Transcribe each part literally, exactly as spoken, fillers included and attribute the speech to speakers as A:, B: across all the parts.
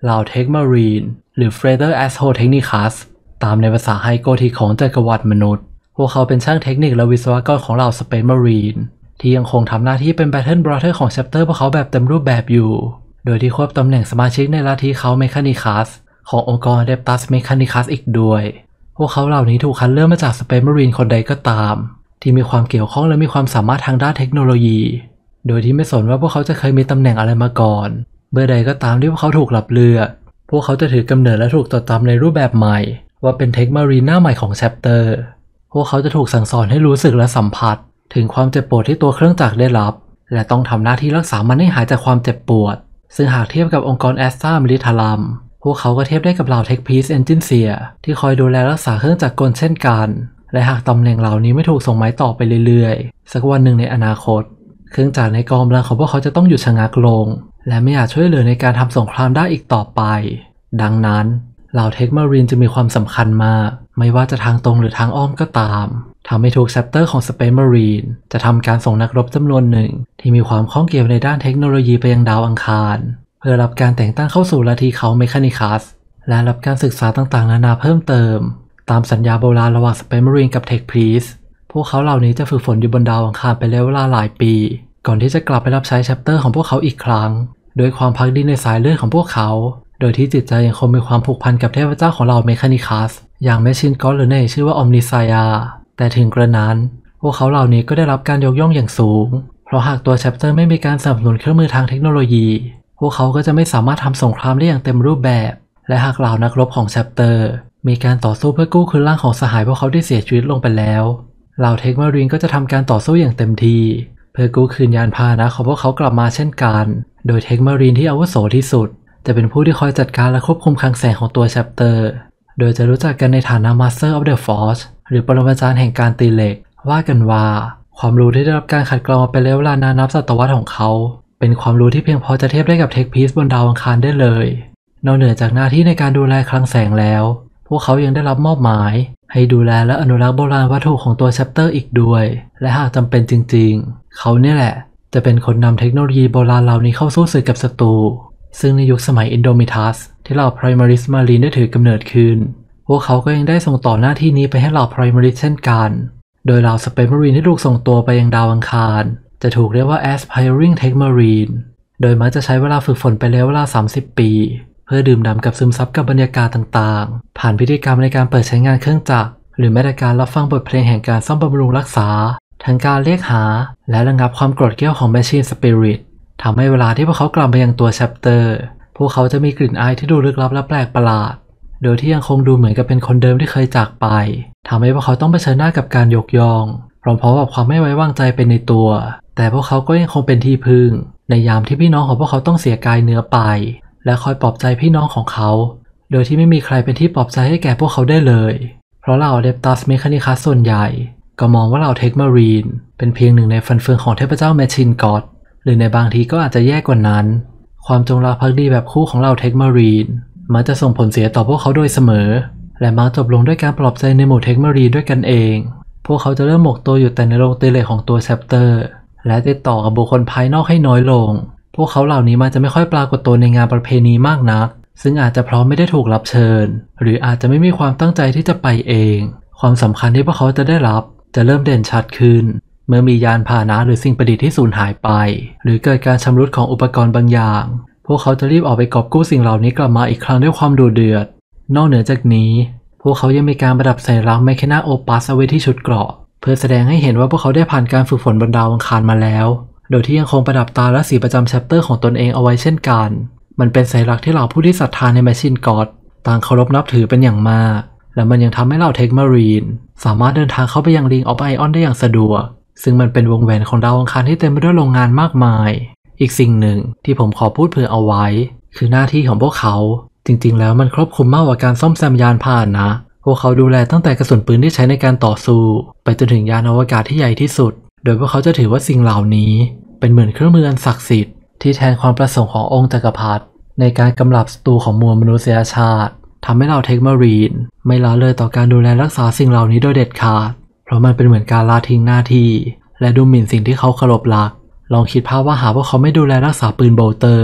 A: เหล่าเทคมารีนหรือ Freighter Asshole Technicus ตามในภาษาไฮโกธิกของจักรวรรดิมนุษย์พวกเขาเป็นช่างเทคนิคและวิศวกรของเหล่า Space Marine ที่ยังคงทำหน้าที่เป็น Battle Brother ของ Chapter พวกเขาแบบเต็มรูปแบบอยู่โดยที่ควบตำแหน่งสมาชิกในลัทธิเขา Mechanicus ขององค์กร Adeptus Mechanicus อีกด้วยพวกเขาเหล่านี้ถูกคัดเลือกมาจาก Space Marine คนใดก็ตามที่มีความเกี่ยวข้องและมีความสามารถทางด้านเทคโนโลยีโดยที่ไม่สนว่าพวกเขาจะเคยมีตำแหน่งอะไรมาก่อนเมื่อใดก็ตามที่พวกเขาถูกรับเลือกพวกเขาจะถือกำเนิดและถูกจดจำในรูปแบบใหม่ว่าเป็นเทคมารีนหน้าใหม่ของ Chapter พวกเขาจะถูกสั่งสอนให้รู้สึกและสัมผัสถึงความเจ็บปวดที่ตัวเครื่องจักรได้รับและต้องทำหน้าที่รักษามันให้หายจากความเจ็บปวดซึ่งหากเทียบกับองค์กรแอสตรามิลิทารัมพวกเขาก็เทียบได้กับเหล่าเทคพีซเอนจินเซียที่คอยดูแลรักษาเครื่องจักรกลเช่นกันและหากตำแหน่งเหล่านี้ไม่ถูกส่งไม้ต่อไปเรื่อยๆสักวันหนึ่งในอนาคตเครื่องจักรในกองกำลังของพวกเขาจะต้องหยุดชะงักลงและไม่อาจช่วยเหลือในการทำสงครามได้อีกต่อไปดังนั้นเหล่าเทคมารีนจะมีความสำคัญมากไม่ว่าจะทางตรงหรือทางอ้อมก็ตามทำให้ทุกแชปเตอร์ของ Space Marine จะทำการส่งนักรบจำนวนหนึ่งที่มีความข้องเกี่ยวในด้านเทคโนโลยีไปยังดาวอังคารเพื่อรับการแต่งตั้งเข้าสู่ลัทธิเขา Mechanicus และรับการศึกษาต่างๆนานาเพิ่มเติมตามสัญญาโบราณระหว่าง Space Marine กับ Tech Priest พวกเขาเหล่านี้จะฝึกฝนอยู่บนดาวอังคารไปแล้วเวลาหลายปีก่อนที่จะกลับไปรับใช้แชปเตอร์ของพวกเขาอีกครั้งด้วยความภักดีในสายเลือดของพวกเขาโดยที่จิตใจยังคงมีความผูกพันกับเทพเจ้าของเรา Mechanicus อย่างแมชชีนก็อดหรือในชื่อว่า Omnissiah แต่ถึงกระนั้นพวกเขาเหล่านี้ก็ได้รับการยกย่องอย่างสูงเพราะหากตัวแชปเตอร์ไม่มีการสนับสนุนเครื่องมือทางเทคโนโลยีพวกเขาก็จะไม่สามารถทำสงครามได้อย่างเต็มรูปแบบและหากเหล่านักรบของแชปเตอร์มีการต่อสู้เพื่อกู้คืนร่างของสหายพวกเขาที่เสียชีวิตลงไปแล้วเหล่าเทคมารีนก็จะทำการต่อสู้อย่างเต็มที่เพื่อกู้คืนยานพาหนะของพวกเขากลับมาเช่นกันโดยเทคมารีนที่อาวุโสที่สุดจะเป็นผู้ที่คอยจัดการและควบคุมคลังแสงของตัวแชปเตอร์โดยจะรู้จักกันในฐานะ Master of the Force หรือปรมาจารย์แห่งการตีเหล็กว่ากันว่าความรู้ที่ได้รับการขัดเกลามาเป็นระยะเวลานานนับศตวรรษของเขาเป็นความรู้ที่เพียงพอจะเทียบได้กับเทคพีซบนดาวอังคารได้เลยนอกเหนือจากหน้าที่ในการดูแลคลังแสงแล้วพวกเขายังได้รับมอบหมายให้ดูแลและอนุรักษ์โบราณวัตถุของตัวแชปเตอร์อีกด้วยและหากจำเป็นจริงๆเขาเนี่ยแหละจะเป็นคนนำเทคโนโลยีโบราณเหล่านี้เข้าสู้ศึกกับศัตรูซึ่งในยุคสมัยอินโดมิทัสที่เหล่า Primaris Marine ได้ถือกำเนิดขึ้นพวกเขาก็ยังได้ส่งต่อหน้าที่นี้ไปให้เหล่า Primaris เช่นกันโดยเหล่า Space Marine ที่ถูกส่งตัวไปยังดาวอังคารจะถูกเรียกว่า Aspiring Tech Marine โดยมักจะใช้เวลาฝึกฝนไปแล้วเวลาสามสิบปีเพื่อดื่มด่ำกับซึมซับกับบรรยากาศต่างๆผ่านพิธีกรรมในการเปิดใช้งานเครื่องจักรหรือแม้แต่การรับฟังบทเพลงแห่งการซ่อมบำรุงรักษาทั้งการเรียกหาและระงับความโกรธเกรี้ยวของ Machine Spirit ทำให้เวลาที่พวกเขากลับไปยังตัว Chapter พวกเขาจะมีกลิ่นอายที่ดูลึกลับและแปลกประหลาดโดยที่ยังคงดูเหมือนกับเป็นคนเดิมที่เคยจากไปทำให้พวกเขาต้องเผชิญหน้ากับการยกย่องพร้อมๆกับความไม่ไว้วางใจเป็นในตัวแต่พวกเขาก็ยังคงเป็นที่พึ่งในยามที่พี่น้องของพวกเขาต้องเสียกายเนื้อไปและคอยปลอบใจพี่น้องของเขาโดยที่ไม่มีใครเป็นที่ปลอบใจให้แก่พวกเขาได้เลยเพราะเหล่า Adeptus Mechanicus ส่วนใหญ่ก็มองว่าเหล่า Tech Marine เป็นเพียงหนึ่งในฟันเฟืองของเทพเจ้า Machine God หรือในบางทีก็อาจจะแย่กว่านั้นความจงรักภักดีแบบคู่ของเหล่า Tech Marine มักจะส่งผลเสียต่อพวกเขาโดยเสมอและมักจบลงด้วยการปลอบใจในหมู่ Tech Marine ด้วยกันเองพวกเขาจะเริ่มหมกตัวอยู่แต่ในโรงตีเหล็กของตัว Chapter และติดต่อกับบุคคลภายนอกให้น้อยลงพวกเขาเหล่านี้มันจะไม่ค่อยปรากฏตัวในงานประเพณีมากนักซึ่งอาจจะเพราะไม่ได้ถูกรับเชิญหรืออาจจะไม่มีความตั้งใจที่จะไปเองความสำคัญที่พวกเขาจะได้รับจะเริ่มเด่นชัดขึ้นเมื่อมียานพาหนะหรือสิ่งประดิษฐ์ที่สูญหายไปหรือเกิดการชำรุดของอุปกรณ์บางอย่างพวกเขาจะรีบออกไปกอบกู้สิ่งเหล่านี้กลับมาอีกครั้งด้วยความดุเดือดนอกเหนือจากนี้พวกเขายังมีการประดับสัญลักษณ์ Mechana Opus เอาไว้ที่ชุดเกราะเพื่อแสดงให้เห็นว่าพวกเขาได้ผ่านการฝึกฝนบนดาวอังคารมาแล้วโดยที่ยังคงประดับตาและสีประจำแชปเตอร์ของตนเองเอาไว้เช่นกันมันเป็นสัญลักษณ์ที่เหล่าผู้ที่ศรัทธาใน Machine God ต่างเคารพนับถือเป็นอย่างมากและมันยังทำให้เหล่า Tech Marine สามารถเดินทางเข้าไปยัง Ring of Ion ได้อย่างสะดวกซึ่งมันเป็นวงแหวนของดาวอังคารที่เต็มไปด้วยโรงงานมากมายอีกสิ่งหนึ่งที่ผมขอพูดเผื่อเอาไว้คือหน้าที่ของพวกเขาจริงๆแล้วมันครอบคลุมมากกว่าการซ่อมแซมยานพาหนะพวกเขาดูแลตั้งแต่กระสุนปืนที่ใช้ในการต่อสู้ไปจนถึงยานอวกาศที่ใหญ่ที่สุดโดยพวกเขาจะถือว่าสิ่งเหล่านี้เป็นเหมือนเครื่องมืออันศักดิ์สิทธิ์ที่แทนความประสงค์ขององค์จักรพรรดิในการกำราบศัตรูของมวลมนุษยชาติทำให้เหล่า Tech Marine ไม่ละเลยต่อการดูแลรักษาสิ่งเหล่านี้โดยเด็ดขาดเพราะมันเป็นเหมือนการละทิ้งหน้าที่และดูหมิ่นสิ่งที่เขาเคารพรักลองคิดภาพว่าหากพวกเขาไม่ดูแลรักษาปืนโบลเตอร์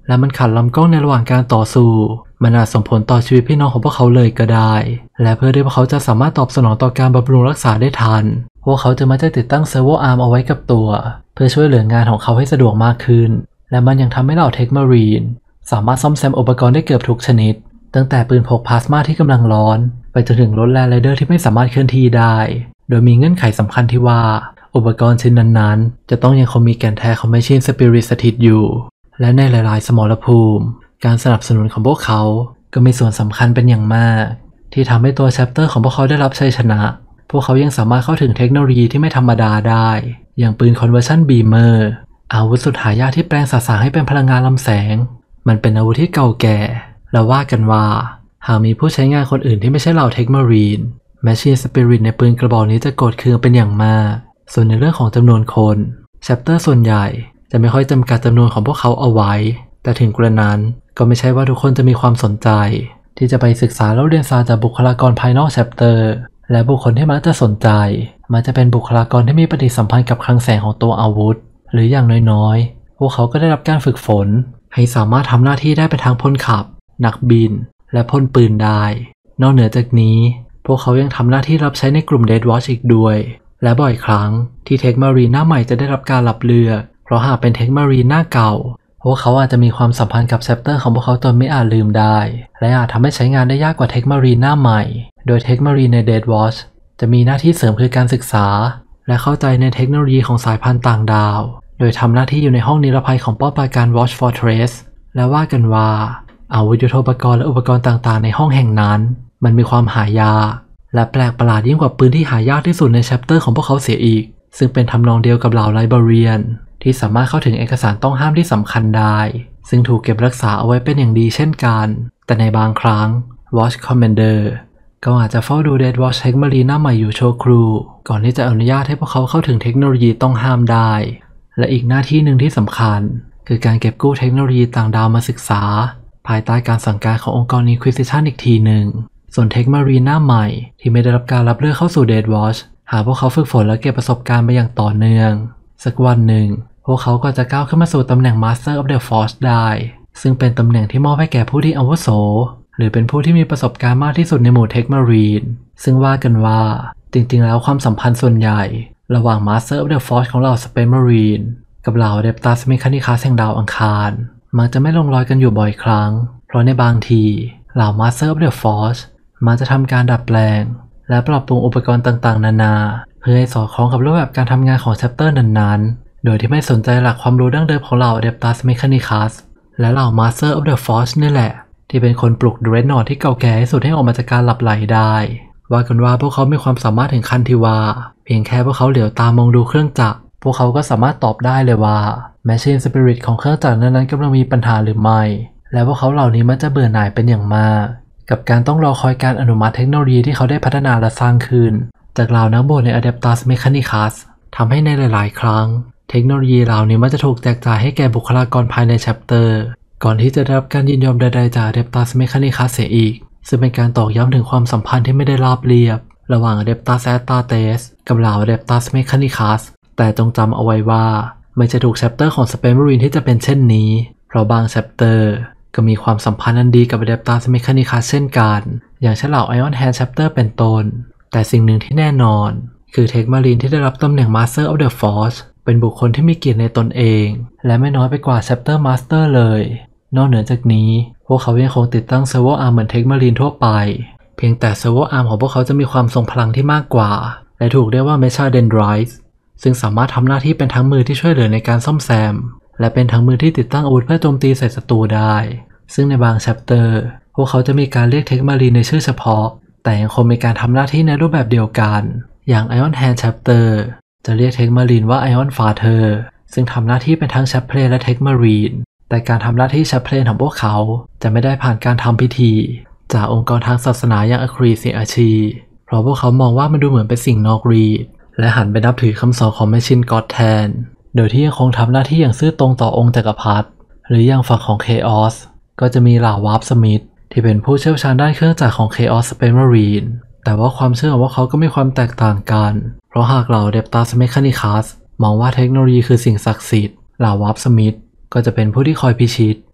A: และมันขัดลำกล้องในระหว่างการต่อสู้มันอาจส่งผลต่อชีวิตพี่น้องของพวกเขาเลยก็ได้และเพื่อที่พวกเขาจะสามารถตอบสนองต่อการบำรุงรักษาได้ทันพวกเขาจึงมักจะติดตั้งเซอร์โวอาร์มเอาไว้กับตัวเพื่อช่วยเหลืองานของเขาให้สะดวกมากขึ้นและมันยังทำให้เหล่าเทคมารีนสามารถซ่อมแซมอุปกรณ์ได้เกือบทุกชนิดตั้งแต่ปืนพกพลาสมาที่กำลังร้อนไปจนถึงรถแลนด์ไรเดอร์ที่ไม่สามารถเคลื่อนที่ได้โดยมีเงื่อนไขสำคัญที่ว่าอุปกรณ์ชิ้นนั้นๆจะต้องยังคงมีแก่นแท้ของแมชชีนสปิริตสถิตอยู่และในหลายๆสมรภูมิการสนับสนุนของพวกเขาก็มีส่วนสำคัญเป็นอย่างมากที่ทำให้ตัวแชปเตอร์ของพวกเขาได้รับชัยชนะพวกเขายังสามารถเข้าถึงเทคโนโลยีที่ไม่ธรรมดาได้อย่างปืนคอนเวอร์ชันบีเมอร์อาวุธสุดหายากที่แปลงสสารให้เป็นพลังงานลำแสงมันเป็นอาวุธที่เก่าแก่และว่ากันว่าหากมีผู้ใช้งานคนอื่นที่ไม่ใช่เหล่าเทคมารีนแมชชีนสปิริตในปืนกระบอกนี้จะโกรธเคืองเป็นอย่างมากส่วนในเรื่องของจำนวนคนแชปเตอร์ส่วนใหญ่จะไม่ค่อยจำกัดจำนวนของพวกเขาเอาไว้แต่ถึงกระนั้นก็ไม่ใช่ว่าทุกคนจะมีความสนใจที่จะไปศึกษาแล้วเรียนศาสตร์จากบุคลากรภายนอกแชปเตอร์และบุคคลที่มักจะสนใจมักจะเป็นบุคลากรที่มีปฏิสัมพันธ์กับคลังแสงของตัวอาวุธหรืออย่างน้อยๆพวกเขาก็ได้รับการฝึกฝนให้สามารถทำหน้าที่ได้ไปทางพลขับนักบินและพ่นปืนได้นอกเหนือจากนี้พวกเขายังทำหน้าที่รับใช้ในกลุ่ม Death Watch อีกด้วยและบ่อยครั้งที่เทคมารีนหน้าใหม่จะได้รับการรับเลือกเพราะหากเป็นเทคมารีนหน้าเก่าพวกเขาอาจจะมีความสัมพันธ์กับแชปเตอร์ของพวกเขาจนไม่อาจลืมได้และอาจทำให้ใช้งานได้ยากกว่าเทคมารีนหน้าใหม่โดยเทคมารีนใน Death Watch จะมีหน้าที่เสริมคือการศึกษาและเข้าใจในเทคโนโลยีของสายพันธุ์ต่างดาวโดยทำหน้าที่อยู่ในห้องนิรภัยของป้อมปราการ Watch Fortress และว่ากันว่าอาวุธยุทโธปกรณ์และอุปกรณ์ต่างๆในห้องแห่งนั้นมันมีความหายากและแปลกประหลาดยิ่งกว่าปืนที่หายากที่สุดในแชปเตอร์ของพวกเขาเสียอีกซึ่งเป็นทำนองเดียวกับเหล่าไลบรารียนที่สามารถเข้าถึงเอกสารต้องห้ามที่สำคัญได้ซึ่งถูกเก็บรักษาเอาไว้เป็นอย่างดีเช่นกันแต่ในบางครั้ง Watch Commander ก็อาจจะเฝ้าดู Death Watch เทคมารีนหน้าใหม่อยู่ชั่วครู่ก่อนที่จะอนุญาตให้พวกเขาเข้าถึงเทคโนโลยีต้องห้ามได้และอีกหน้าที่หนึ่งที่สำคัญคือการเก็บกู้เทคโนโลยีต่างดาวมาศึกษาภายใต้การสั่งการขององค์กร Inquisition อีกทีหนึ่งส่วนเทคมารีนหน้าใหม่ที่ไม่ได้รับการรับเลือกเข้าสู่ Death Watch หากพวกเขาฝึกฝนและเก็บประสบการณ์มาอย่างต่อเนื่องสักวันหนึ่งพวกเขาก็จะก้าวขึ้นมาสู่ตำแหน่ง Master of the Force ได้ซึ่งเป็นตำแหน่งที่มอบให้แก่ผู้ที่อาวุโสหรือเป็นผู้ที่มีประสบการณ์มากที่สุดในหมู่เทคมารีนซึ่งว่ากันว่าจริงๆแล้วความสัมพันธ์ส่วนใหญ่ระหว่าง Master of the Force ของเหล่า Space Marine กับเหล่า Adeptus Mechanicus แห่งดาวอังคารมักจะไม่ลงรอยกันอยู่บ่อยครั้งเพราะในบางทีเหล่า Master of the Force มักจะทำการดัดแปลงและปรับปรุงอุปกรณ์ต่างๆนานาเพื่อให้สอดคล้องกับรูปแบบการทำงานของแชปเตอร์นั้นๆโดยที่ไม่สนใจหลักความรู้ดั้งเดิมของเหล่า Adeptus Mechanicus และเหล่า Master of the Force นี่แหละที่เป็นคนปลุก Dreadnought ที่เก่าแก่ที่สุดให้ออกมาจากการหลับไหลได้ว่ากันว่าพวกเขามีความสามารถถึงขั้นที่ว่าเพียงแค่พวกเขาเหลียวตามองดูเครื่องจักรพวกเขาก็สามารถตอบได้เลยว่า Machine Spirit ของเครื่องจักรนั้นๆกำลังมีปัญหาหรือไม่และพวกเขาเหล่านี้มันจะเบื่อหน่ายเป็นอย่างมากกับการต้องรอคอยการอนุมัติเทคโนโลยีที่เขาได้พัฒนาและสร้างขึ้นจากเหล่านักบวชใน Adeptus Mechanicus ทำให้ในหลายๆครั้งเทคโนโลยีเหล่านี้มันจะถูกแจกจ่ายให้แก่บุคลากรภายในแชปเตอร์ก่อนที่จะได้รับการยินยอมใดๆจาก Adeptus Mechanicus เสียอีกซึ่งเป็นการตอกย้ำถึงความสัมพันธ์ที่ไม่ได้ราบเรียบระหว่าง Adeptus Astartes กับเหล่า Adeptus Mechanicus แต่จงจำเอาไว้ว่าไม่จะถูกแชปเตอร์ของ Space Marine ที่จะเป็นเช่นนี้เพราะบางแชปเตอร์ก็มีความสัมพันธ์อันดีกับ Adeptus Mechanicus เช่นกันอย่างเช่นเหล่า Iron Hand Chapter เป็นต้นแต่สิ่งหนึ่งที่แน่นอนคือเทคมารีนที่ได้รับตำแหน่ง Master of the Force เป็นบุคคลที่มีเกียรติในตนเองและไม่น้อยไปกว่า Chapter Master เลยนอกเหนือจากนี้พวกเขายังคงติดตั้ง Servo Arm เหมือนเทคมารีนทั่วไปเพียงแต่ Servo Arm ของพวกเขาจะมีความทรงพลังที่มากกว่าและถูกเรียกว่า Mecha Dendrites ซึ่งสามารถทำหน้าที่เป็นทั้งมือที่ช่วยเหลือในการซ่อมแซมและเป็นทั้งมือที่ติดตั้งอาวุธเพื่อโจมตีใส่ศัตรูได้ซึ่งในบาง Chapter พวกเขาจะมีการเรียกเทคมารีนในชื่อเฉพาะแต่ยังคงมีการทำหน้าที่ในรูปแบบเดียวกันอย่าง Iron Hand Chapter จะเรียกเทคมารีนว่า Iron Father ซึ่งทำหน้าที่เป็นทั้ง Chaplain และเทคมารีนแต่การทำหน้าที่ Chaplain ของพวกเขาจะไม่ได้ผ่านการทำพิธีจากองค์กรทางศาสนาอย่าง Ecclesiarchy เพราะพวกเขามองว่ามันดูเหมือนเป็นสิ่งนอกรีดและหันไปนับถือคำสอนของ Machine God แทนโดยที่ยังคงทำหน้าที่อย่างซื่อตรงต่อองค์จักรพรรดิหรืออย่างฝั่งของ Chaos ก็จะมีเหล่าวาร์ปสมิธที่เป็นผู้เชี่ยวชาญด้านเครื่องจักรของ Chaos Space Marine แต่ว่าความเชื่อของพวกเขาก็มีความแตกต่างกันเพราะหากเหล่า Adeptus Mechanicus มองว่าเทคโนโลยีคือสิ่งศักดิ์สิทธิ์เหล่าวาร์ปสมิธก็จะเป็นผู้ที่คอยพิชิต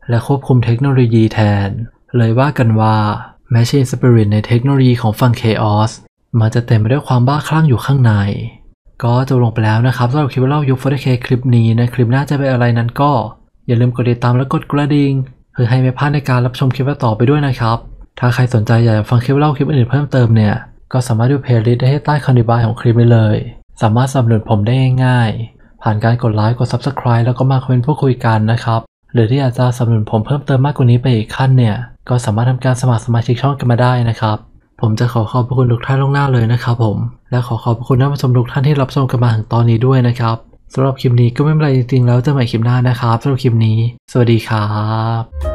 A: และควบคุมเทคโนโลยีแทนเลยว่ากันว่าแม้ชินสปิริตในเทคโนโลยีของฝั่ง Chaos มันจะเต็มไปด้วยความบ้าคลั่งอยู่ข้างในก็จบลงไปแล้วนะครับสำหรับคลิปเล่ายุค โฟร์ เค คลิปนี้นะคลิปหน้าจะเป็นอะไรนั้นก็อย่าลืมกดติดตามและกดกระดิ่งเพื่อให้ไม่พลาดในการรับชมคลิปต่อไปด้วยนะครับถ้าใครสนใจอยากฟังคลิปเล่าคลิปอื่นเพิ่มเติมเนี่ยก็สามารถดูเพลย์ลิสต์ได้ที่ใต้คอมเมนต์ของคลิปได้เลยสามารถสนับสนุนผมได้ง่ายๆผ่านการกดไลค์กด ซับสไครบ์ แล้วก็มาคอมเมนต์พูดคุยกันนะครับหรือที่อยากจะสนับสนุนผมเพิ่มเติมมากกว่านี้ไปอีกขั้นเนี่ยก็สามารถทำการสมัครสมาชิกช่องกันมาได้นะครับผมจะขอขอบพระคุณทุกท่านล่วงหน้าเลยนะครับผมและขอขอบพระคุณท่านผู้ชมทุกท่านที่รับชมกันมาถึงตอนนี้ด้วยนะครับสำหรับคลิปนี้ก็ไม่เป็นไรจริงๆแล้วเจอกันใหม่คลิปหน้านะครับสำหรับคลิปนี้สวัสดีครับ